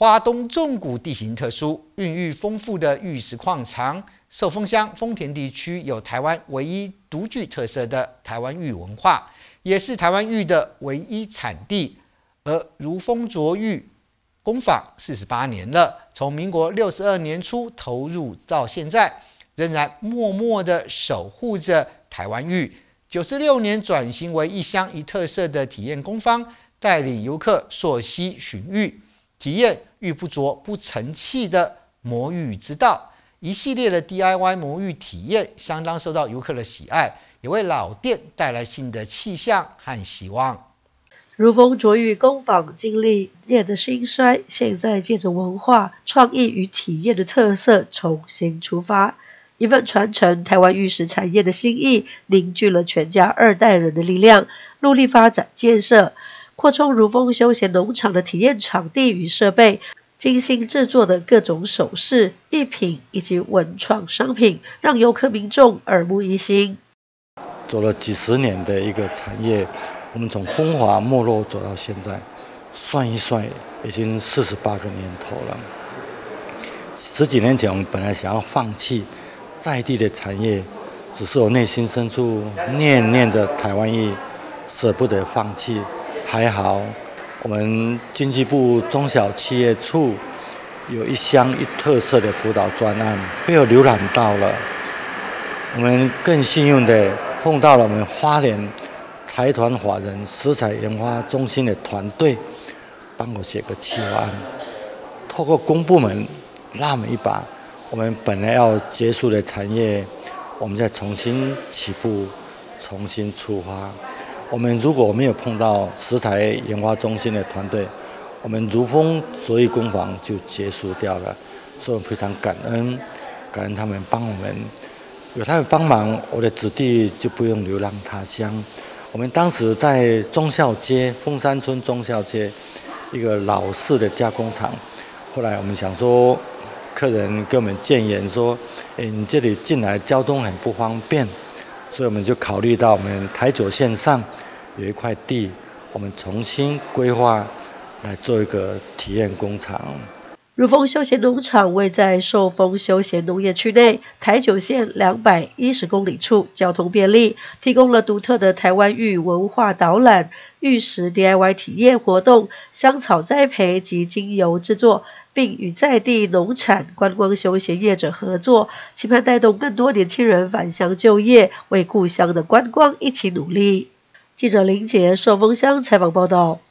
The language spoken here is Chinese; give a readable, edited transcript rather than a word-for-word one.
花东纵谷地形特殊，孕育丰富的玉石矿藏。寿丰乡丰田地区有台湾唯一独具特色的台湾玉文化，也是台湾玉的唯一产地。而如丰琢玉工坊48年了，从民国62年初投入到现在，仍然默默地守护着台湾玉。96年转型为一乡一特色的体验工坊，带领游客溯溪寻玉，体验玉不琢不成器的磨玉之道。一系列的 DIY 磨玉体验相当受到游客的喜爱，也为老店带来新的气象和希望。 如丰琢玉工坊经历年的兴衰，现在借着文化、创意与体验的特色重新出发，一份传承台湾玉石产业的心意，凝聚了全家2代人的力量，努力发展建设，扩充如丰休闲农场的体验场地与设备。精心制作的各种首饰、艺品以及文创商品，让游客民众耳目一新。 走了几十年的一个产业，我们从风华没落走到现在，算一算已经48个年头了。10几年前，我们本来想要放弃在地的产业，只是我内心深处念念着台湾玉，舍不得放弃。还好，我们经济部中小企业处有一乡一特色的辅导专案，被我浏览到了。我们更幸运的碰到了我们花莲财团法人食材研发中心的团队，帮我写个企划案，透过公部门拉我们一把，我们本来要结束的产业，我们再重新起步，重新出发。我们如果没有碰到食材研发中心的团队，我们如丰琢玉工坊就结束掉了。所以我非常感恩他们帮我们，有他们帮忙，我的子弟就不用流浪他乡。我们当时在忠孝街凤山村忠孝街一个老式的加工厂，后来我们想说，客人给我们建言说，你这里进来交通很不方便，所以我们就考虑到我们台九线上有一块地，我们重新规划来做一个体验工厂。 如丰休闲农场位在寿丰休闲农业区内，台九线210公里处，交通便利，提供了独特的台湾玉文化导览、玉石 DIY 体验活动、香草栽培及精油制作，并与在地农产、观光休闲业者合作，期盼带动更多年轻人返乡就业，为故乡的观光一起努力。记者林杰寿丰乡采访报道。